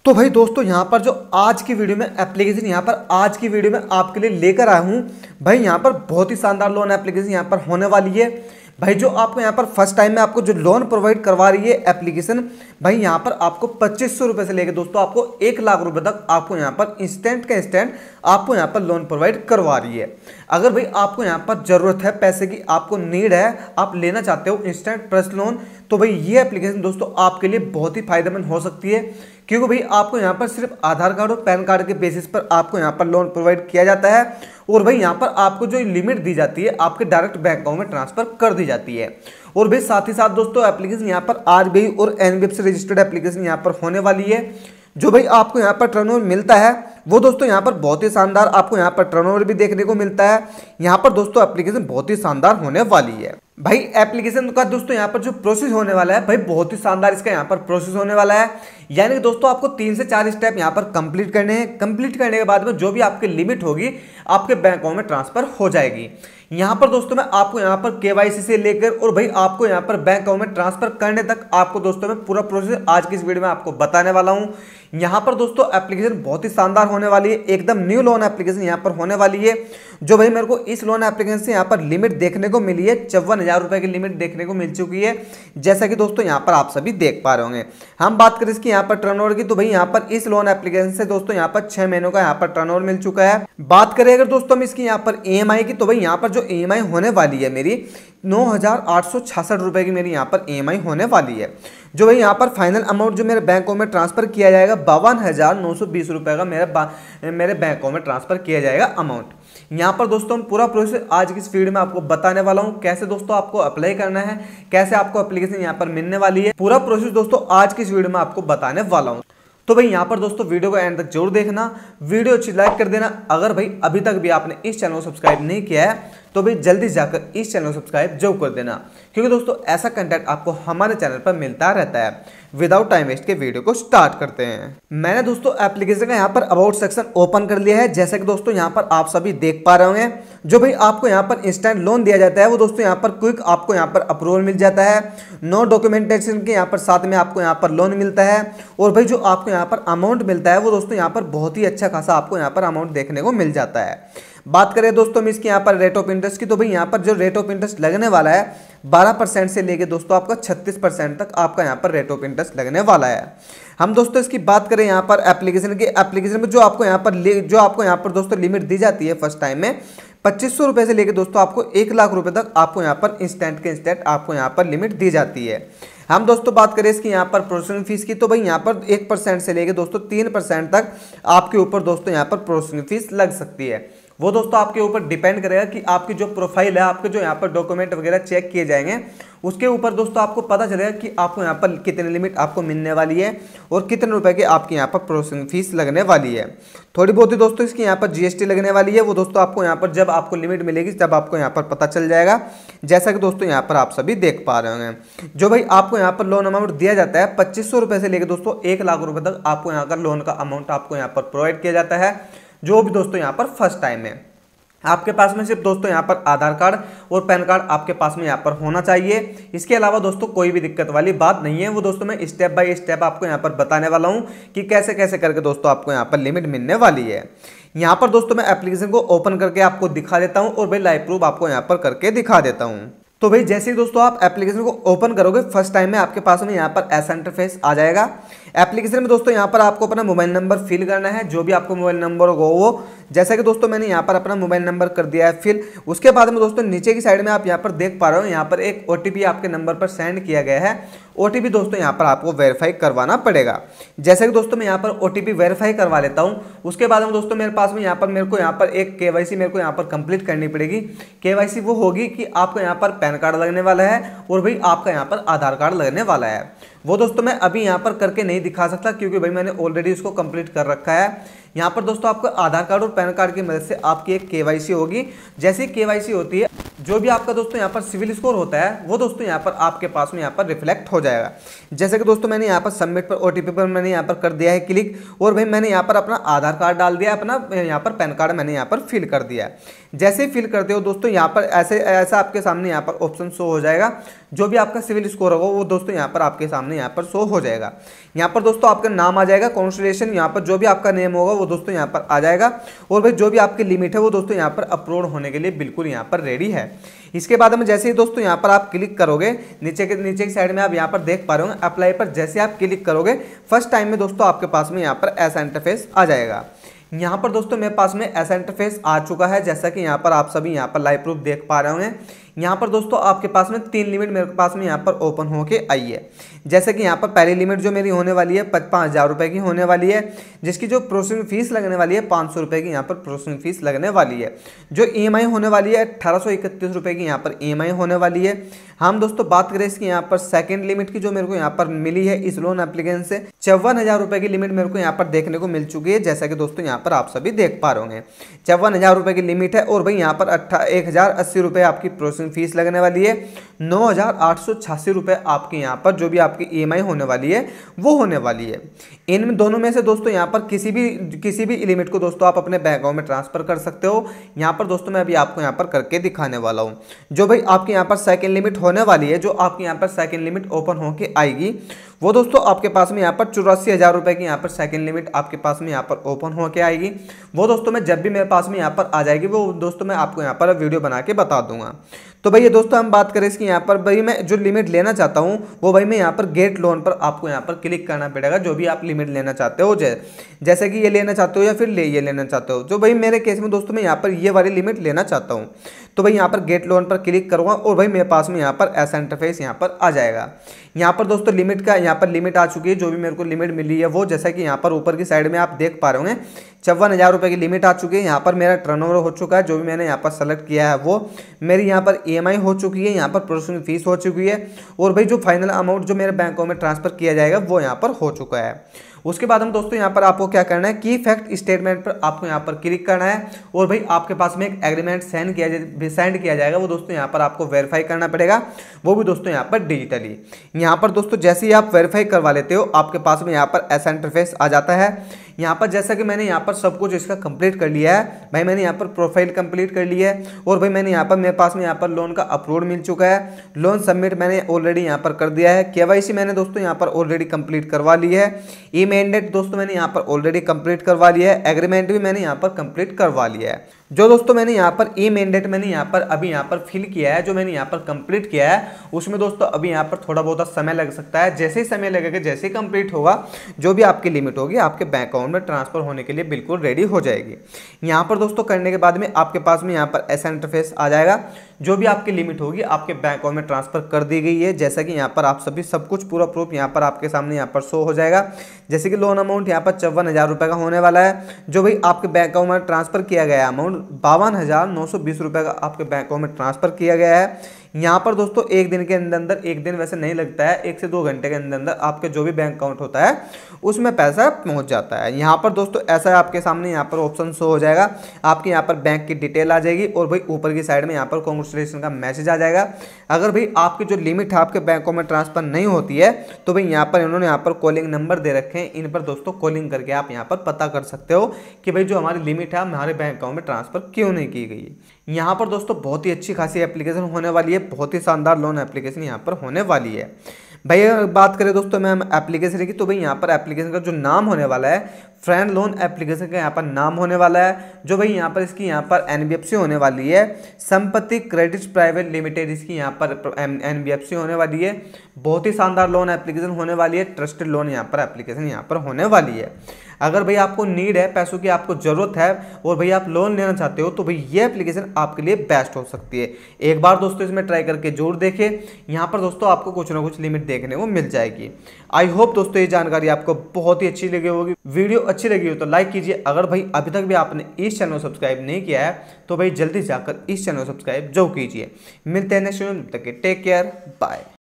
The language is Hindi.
तो भाई दोस्तों यहाँ पर जो आज की वीडियो में एप्लीकेशन यहाँ पर आज की वीडियो में आपके लिए लेकर आया हूँ भाई, यहाँ पर बहुत ही शानदार लोन एप्लीकेशन यहाँ पर होने वाली है भाई। जो आपको यहाँ पर फर्स्ट टाइम में आपको जो लोन प्रोवाइड करवा रही है एप्लीकेशन भाई, यहाँ पर आपको 2500 रुपये से लेकर दोस्तों आपको 1 लाख रुपए तक आपको यहाँ पर इंस्टेंट का इंस्टेंट आपको यहाँ पर लोन प्रोवाइड करवा रही है। अगर भाई आपको यहाँ पर ज़रूरत है पैसे की, आपको नीड है, आप लेना चाहते हो इंस्टेंट पर्सनल लोन, तो भाई ये एप्लीकेशन दोस्तों आपके लिए बहुत ही फायदेमंद हो सकती है। क्योंकि भाई आपको यहाँ पर सिर्फ आधार कार्ड और पैन कार्ड के बेसिस पर आपको यहाँ पर लोन प्रोवाइड किया जाता है और भाई यहाँ पर आपको जो लिमिट दी जाती है आपके डायरेक्ट बैंक अकाउंट में ट्रांसफर कर दी जाती है। और भाई साथ ही साथ दोस्तों एप्लीकेशन यहाँ पर आरबीआई और एनबीएफसी से रजिस्टर्ड एप्लीकेशन यहाँ पर होने वाली है। जो भाई आपको यहाँ पर टर्नओवर मिलता है वो दोस्तों यहाँ पर बहुत ही शानदार आपको यहाँ पर टर्नओवर भी देखने को मिलता है। यहाँ पर दोस्तों एप्लीकेशन बहुत ही शानदार होने वाली है भाई। एप्लीकेशन का दोस्तों यहाँ पर जो प्रोसेस होने वाला है भाई, बहुत ही शानदार इसका यहाँ पर प्रोसेस होने वाला है। यानी कि दोस्तों आपको 3 से 4 स्टेप यहाँ पर कंप्लीट करने हैं। कंप्लीट करने के बाद में जो भी आपकी लिमिट होगी आपके बैंक अकाउंट में ट्रांसफर हो जाएगी। यहाँ पर दोस्तों मैं आपको यहाँ पर केवाईसी से लेकर और भाई आपको यहाँ पर बैंक अकाउंट में ट्रांसफर करने तक आपको दोस्तों मैं पूरा प्रोसेस आज की इस वीडियो में आपको बताने वाला हूँ। यहाँ पर दोस्तों एप्लीकेशन बहुत ही शानदार होने वाली है, एकदम न्यू लोन एप्लीकेशन यहाँ पर होने वाली है। जो भाई मेरे को इस लोन एप्लीकेशन से यहाँ पर लिमिट देखने को मिली है 54,000 रुपए की लिमिट देखने को मिल चुकी है, जैसा कि दोस्तों यहाँ पर आप सभी देख पा रहे होंगे। हम बात करें इसकी यहाँ पर टर्नओवर की, तो भाई यहाँ पर इस लोन एप्लीकेशन से दोस्तों यहाँ पर 6 महीनों का यहाँ पर टर्नओवर मिल चुका है। बात करें अगर दोस्तों हम इसकी यहाँ पर ईएमआई की, तो भाई यहाँ पर जो ईएमआई होने वाली है मेरी 9,866 रुपए की मेरी यहाँ पर ईएमआई होने वाली है। जो भाई यहाँ पर फाइनल अमाउंट जो मेरे बैंक अकाउंट में ट्रांसफर किया जाएगा 52,920 रुपए का मेरे बैंक अकाउंट में ट्रांसफर किया जाएगा अमाउंट। यहाँ पर दोस्तों हम पूरा प्रोसेस आज की इस वीडियो में आपको बताने वाला हूँ, कैसे दोस्तों आपको अप्लाई करना है, कैसे आपको एप्लीकेशन यहाँ पर मिलने वाली है। पूरा प्रोसेस दोस्तों आज की इस वीडियो में आपको बताने वाला हूँ। तो भाई यहाँ पर दोस्तों वीडियो को एंड तक जरूर देखना, वीडियो अच्छी लाइक कर देना। अगर भाई अभी तक भी आपने इस चैनल को सब्सक्राइब नहीं किया है तो भाई जल्दी जाकर इस चैनल को सब्सक्राइब जरूर कर देना, क्योंकि दोस्तों ऐसा कंटेंट आपको हमारे चैनल पर मिलता रहता है। विदाउट टाइम वेस्ट के वीडियो को स्टार्ट करते हैं। मैंने दोस्तों एप्लीकेशन का यहाँ पर अबाउट सेक्शन ओपन कर लिया है, जैसा कि दोस्तों यहाँ पर आप सभी देख पा रहे होंगे। जो भाई आपको यहाँ पर इंस्टेंट लोन दिया जाता है वो दोस्तों यहाँ पर क्विक आपको यहाँ पर अप्रूवल मिल जाता है, नो डॉक्यूमेंटेशन के यहाँ पर साथ में आपको यहाँ पर लोन मिलता है। और भाई जो आपको यहाँ पर अमाउंट मिलता है वो दोस्तों यहाँ पर बहुत ही अच्छा खासा आपको यहाँ पर अमाउंट देखने को मिल जाता है। बात करें दोस्तों हम इसके यहाँ पर रेट ऑफ इंटरेस्ट की, तो भाई यहाँ पर जो रेट ऑफ इंटरेस्ट लगने वाला है 12% से लेके दोस्तों आपका 36% तक आपका यहाँ पर रेट ऑफ इंटरेस्ट लगने वाला है। हम दोस्तों इसकी बात करें यहाँ पर एप्लीकेशन में जो आपको यहाँ पर दोस्तों लिमिट दी जाती है फर्स्ट टाइम में 2500 रुपये से लेकर दोस्तों आपको 1 लाख रुपए तक आपको यहाँ पर इंस्टेंट के इंस्टेंट आपको यहाँ पर लिमिट दी जाती है। हम दोस्तों बात करें इसकी यहाँ पर प्रोसेसिंग फीस की, तो भाई यहाँ पर 1% से लेकर दोस्तों 3% तक आपके ऊपर दोस्तों यहाँ पर प्रोसेसिंग फीस लग सकती है। वो दोस्तों आपके ऊपर डिपेंड करेगा कि आपकी जो प्रोफाइल है, आपके जो यहाँ पर डॉक्यूमेंट वगैरह चेक किए जाएंगे, उसके ऊपर दोस्तों आपको पता चलेगा कि आपको यहाँ पर कितनी लिमिट आपको मिलने वाली है और कितने रुपए की आपकी यहाँ पर प्रोसेसिंग फीस लगने वाली है। थोड़ी बहुत ही दोस्तों इसकी यहाँ पर जीएसटी लगने वाली है, वो दोस्तों आपको यहाँ पर जब आपको लिमिट मिलेगी तब आपको यहाँ पर पता चल जाएगा, जैसा कि दोस्तों यहाँ पर आप सभी देख पा रहे होंगे। जो भाई आपको यहाँ पर लोन अमाउंट दिया जाता है 2500 रुपये से लेकर दोस्तों 1 लाख रुपए तक आपको यहाँ का लोन का अमाउंट आपको यहाँ पर प्रोवाइड किया जाता है। जो भी दोस्तों यहाँ पर फर्स्ट टाइम है, आपके पास में सिर्फ दोस्तों यहाँ पर आधार कार्ड और पैन कार्ड आपके पास में यहाँ पर होना चाहिए। इसके अलावा दोस्तों कोई भी दिक्कत वाली बात नहीं है। वो दोस्तों मैं स्टेप बाय स्टेप आपको यहाँ पर बताने वाला हूँ कि कैसे कैसे करके दोस्तों आपको यहाँ पर लिमिट मिलने वाली है। यहाँ पर दोस्तों मैं एप्लीकेशन को ओपन करके आपको दिखा देता हूँ और भाई लाइव प्रूफ आपको यहाँ पर करके दिखा देता हूँ। तो भाई जैसे ही दोस्तों आप एप्लीकेशन को ओपन करोगे फर्स्ट टाइम में आपके पास में यहाँ पर ऐसा इंटरफेस आ जाएगा। एप्लीकेशन में दोस्तों यहाँ पर आपको अपना मोबाइल नंबर फिल करना है, जो भी आपको मोबाइल नंबर होगा वो, जैसा कि दोस्तों मैंने यहाँ पर अपना मोबाइल नंबर कर दिया है फिल। उसके बाद में दोस्तों नीचे की साइड में आप यहाँ पर देख पा रहे हो, यहाँ पर एक OTP आपके नंबर पर सेंड किया गया है। OTP दोस्तों यहाँ पर आपको वेरीफाई करवाना पड़ेगा। जैसे कि दोस्तों मैं यहाँ पर OTP वेरीफाई करवा लेता हूँ। उसके बाद में दोस्तों मेरे पास में मेरे को यहाँ पर एक KYC मेरे को यहाँ पर कंप्लीट करनी पड़ेगी। KYC वो होगी कि आपको यहाँ पर पैन कार्ड लगने वाला है और भाई आपका यहाँ पर आधार कार्ड लगने वाला है। वो दोस्तों मैं अभी यहाँ पर करके नहीं दिखा सकता क्योंकि भाई मैंने ऑलरेडी उसको कंप्लीट कर रखा है। यहाँ पर दोस्तों आपको आधार कार्ड और पैन कार्ड की मदद से आपकी एक KYC होगी। जैसे ही KYC होती है जो भी आपका दोस्तों यहाँ पर सिविल स्कोर होता है वो दोस्तों यहाँ पर आपके पास में यहाँ पर रिफ्लेक्ट हो जाएगा। जैसे कि दोस्तों मैंने यहाँ पर सबमिट पर ओटीपी पर मैंने यहाँ पर कर दिया है क्लिक, और भाई मैंने यहाँ पर अपना आधार कार्ड डाल दिया, अपना यहाँ पर पैन कार्ड मैंने यहाँ पर फिल कर दिया है। जैसे ही फिल करते हो दोस्तों यहाँ पर ऐसा आपके सामने यहाँ पर ऑप्शन शो हो जाएगा। जो भी आपका सिविल स्कोर होगा वो दोस्तों यहाँ पर आपके सामने यहाँ पर शो हो जाएगा। यहाँ पर दोस्तों आपका नाम आ जाएगा, कॉन्ग्रेचुलेशन, यहाँ पर जो भी आपका नेम होगा वो दोस्तों यहाँ पर आ जाएगा। और भाई जो भी आपकी लिमिट है वो दोस्तों यहाँ पर अपलोड होने के लिए बिल्कुल यहाँ पर रेडी है। इसके बाद में जैसे ही दोस्तों यहाँ पर आप क्लिक करोगे, नीचे की साइड में आप यहाँ पर देख पा रहे हो अप्लाई पर जैसे आप क्लिक करोगे फर्स्ट टाइम में दोस्तों आपके पास में यहाँ पर ऐसा इंटरफेस आ जाएगा। यहाँ पर दोस्तों मेरे पास में ऐसा इंटरफेस आ चुका है, जैसा कि यहाँ पर आप सभी यहाँ पर लाइव प्रूफ देख पा रहे होंगे। यहाँ पर दोस्तों आपके पास में 3 लिमिट मेरे पास में यहाँ पर ओपन होके आई है। जैसे कि यहाँ पर पहली लिमिट जो मेरी होने वाली है 5,000 रुपये की होने वाली है, जिसकी जो प्रोसेसिंग फीस लगने वाली है 500 रुपये की यहाँ पर प्रोसेसिंग फीस लगने वाली है। जो EMI होने वाली है 1831 रुपये की यहाँ पर EMI होने वाली है। हम दोस्तों बात करें इसकी यहाँ पर सेकंड लिमिट की, जो मेरे को यहाँ पर मिली है इस लोन एप्लीकेशन से 54,000 रुपये की लिमिट मेरे को यहाँ पर देखने को मिल चुकी है, जैसा कि दोस्तों यहाँ पर आप सभी देख पा रहे होंगे 54,000 रुपये की लिमिट है। और भाई यहाँ पर 1,080 रुपये आपकी प्रोसेसिंग फीस लगने वाली है, 9,886 रुपये आपकी यहाँ पर जो भी आपकी EMI होने वाली है वो होने वाली है। इन दोनों में से दोस्तों यहाँ पर किसी भी लिमिट को दोस्तों आप अपने बैंक अकाउंट में ट्रांसफर कर सकते हो। यहाँ पर दोस्तों मैं अभी आपको यहाँ पर करके दिखाने वाला हूँ। जो भाई आपकी यहाँ पर सेकंड लिमिट होने वाली है, जो आपकी यहाँ पर सेकंड लिमिट ओपन होके आएगी वो दोस्तों आपके पास में यहाँ पर 84,000 रुपये की यहाँ पर सेकंड लिमिट आपके पास में यहाँ पर ओपन होके आएगी। वो दोस्तों मैं जब भी मेरे पास में यहाँ पर आ जाएगी वो दोस्तों मैं आपको यहाँ पर वीडियो बना के बता दूंगा। तो भाई ये दोस्तों हम बात करें इसकी यहाँ पर, भाई मैं जो लिमिट लेना चाहता हूँ वो भाई मैं यहाँ पर गेट लोन पर आपको यहाँ पर क्लिक करना पड़ेगा। जो भी आप लिमिट लेना चाहते हो, जैसे कि ये लेना चाहते हो या फिर ये लेना चाहते हो, जो भाई मेरे केस में दोस्तों मैं यहाँ पर ये वाली लिमिट लेना चाहता हूँ, तो भाई यहाँ पर गेट लोन पर क्लिक करूँगा और भाई मेरे पास में यहाँ पर ऐसा इंटरफेस यहाँ पर आ जाएगा। यहाँ पर दोस्तों लिमिट का यहाँ पर लिमिट आ चुकी है, जो भी मेरे को लिमिट मिली है वो, जैसा कि यहाँ पर ऊपर की साइड में आप देख पा रहे होंगे 54,000 रुपये की लिमिट आ चुकी है। यहाँ पर मेरा टर्नओवर हो चुका है, जो भी मैंने यहाँ पर सेलेक्ट किया है वो मेरी यहाँ पर EMI हो चुकी है, यहाँ पर प्रोसेसिंग फीस हो चुकी है, और भाई जो फाइनल अमाउंट जो मेरे बैंक अकाउंट में ट्रांसफर किया जाएगा वो यहाँ पर हो चुका है। उसके बाद हम दोस्तों यहाँ पर आपको क्या करना है, की फैक्ट स्टेटमेंट पर आपको यहाँ पर क्लिक करना है, और भाई आपके पास में एक एग्रीमेंट सेंड किया जाएगा, वो दोस्तों यहाँ पर आपको वेरीफाई करना पड़ेगा, वो भी दोस्तों यहाँ पर डिजिटली। यहाँ पर दोस्तों जैसे ही आप वेरीफाई करवा लेते हो आपके पास में यहाँ पर ऐसा इंटरफेस आ जाता है। यहाँ पर जैसा कि मैंने यहाँ पर सब कुछ इसका कंप्लीट कर लिया है, भाई मैंने यहाँ पर प्रोफाइल कंप्लीट कर लिया है, और भाई मैंने यहाँ पर मेरे पास में यहाँ पर लोन का अप्रूवल मिल चुका है, लोन सबमिट मैंने ऑलरेडी यहाँ पर कर दिया है, KYC मैंने दोस्तों यहाँ पर ऑलरेडी कंप्लीट करवा ली है, ई-मैंडेट दोस्तों मैंने यहाँ पर ऑलरेडी कंप्लीट करवा लिया है, एग्रीमेंट भी मैंने यहाँ पर कंप्लीट करवा लिया है। जो दोस्तों मैंने यहाँ पर ई-मैंडेट मैंने यहाँ पर अभी यहाँ पर फिल किया है, जो मैंने यहाँ पर कंप्लीट किया है, उसमें दोस्तों अभी यहाँ पर थोड़ा बहुत समय लग सकता है। जैसे ही समय लगेगा, जैसे ही कंप्लीट होगा, जो भी आपकी लिमिट होगी आपके बैंक अकाउंट में ट्रांसफर होने के लिए बिल्कुल रेडी हो जाएगी। यहाँ पर दोस्तों करने के बाद में आपके पास में यहाँ पर ऐसा इंटरफेस आ जाएगा, जो भी आपकी लिमिट होगी आपके बैंक अकाउंट में ट्रांसफर कर दी गई है। जैसा कि यहाँ पर आप सभी सब कुछ पूरा प्रूफ यहाँ पर आपके सामने यहाँ पर शो हो जाएगा। जैसे कि लोन अमाउंट यहाँ पर 54,000 रुपये का होने वाला है, जो भाई आपके बैंक अकाउंट में ट्रांसफर किया गया अमाउंट 52,920 रुपये का आपके बैंक अकाउंट में ट्रांसफर किया गया है। यहाँ पर दोस्तों एक दिन के अंदर, एक दिन वैसे नहीं लगता है, 1 से 2 घंटे के अंदर आपके जो भी बैंक अकाउंट होता है उसमें पैसा पहुँच जाता है। यहाँ पर दोस्तों ऐसा आपके सामने यहाँ पर ऑप्शन शो हो जाएगा, आपके यहाँ पर बैंक की डिटेल आ जाएगी, और भाई ऊपर की साइड में यहाँ पर कांग्रेचुलेशन का मैसेज आ जाएगा। अगर भाई आपकी जो लिमिट है आपके बैंक अकाउंट में ट्रांसफर नहीं होती है तो भाई यहाँ पर इन्होंने यहाँ पर कॉलिंग नंबर दे रखे हैं, इन पर दोस्तों कॉलिंग करके आप यहाँ पर पता कर सकते हो कि भाई जो हमारी लिमिट है हमारे बैंक अकाउंट में ट्रांसफर क्यों नहीं की गई। यहाँ पर दोस्तों बहुत ही अच्छी खासी एप्लीकेशन होने वाली है, बहुत ही शानदार लोन एप्लीकेशन यहाँ पर होने वाली है। भाई अगर बात करें दोस्तों मैम एप्लीकेशन की, तो भाई यहाँ पर एप्लीकेशन का जो नाम होने वाला है फ्रेंड लोन एप्लीकेशन का यहाँ पर नाम होने वाला है, जो भाई यहाँ पर इसकी यहाँ पर NBFC होने वाली है, संपत्ति क्रेडिट प्राइवेट लिमिटेड इसकी यहाँ पर NBFC होने वाली है। बहुत ही शानदार लोन एप्लीकेशन होने वाली है, ट्रस्टेड लोन यहाँ पर एप्लीकेशन यहाँ पर होने वाली है। अगर भाई आपको नीड है, पैसों की आपको ज़रूरत है और भाई आप लोन लेना चाहते हो, तो भाई ये एप्लीकेशन आपके लिए बेस्ट हो सकती है। एक बार दोस्तों इसमें ट्राई करके जरूर देखिए, यहाँ पर दोस्तों आपको कुछ ना कुछ लिमिट देखने को मिल जाएगी। आई होप दोस्तों ये जानकारी आपको बहुत ही अच्छी लगी होगी। वीडियो अच्छी लगी हो तो लाइक कीजिए। अगर भाई अभी तक भी आपने इस चैनल को सब्सक्राइब नहीं किया है तो भाई जल्दी जाकर इस चैनल को सब्सक्राइब जरूर कीजिए। मिलते हैं नेक्स्ट वीडियो में, तब तक के टेक केयर, बाय।